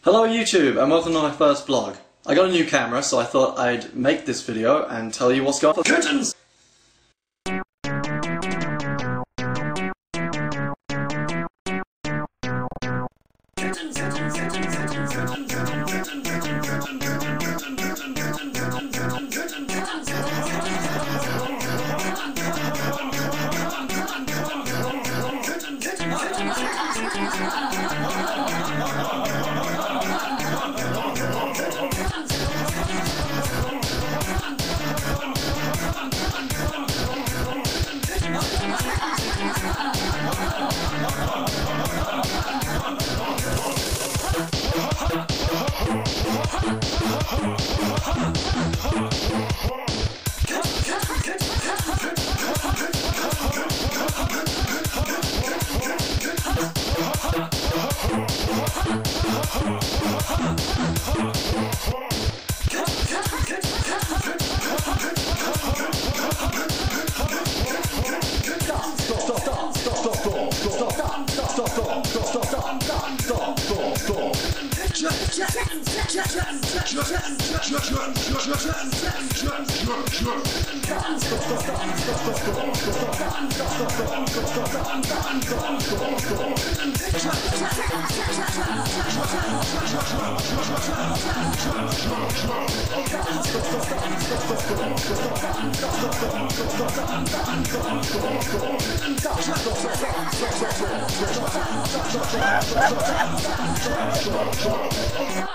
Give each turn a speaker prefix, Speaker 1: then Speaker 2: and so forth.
Speaker 1: Hello YouTube and welcome to my first vlog. I got a new camera so I thought I'd make this video and tell you what's going on. Curtains!
Speaker 2: Stop.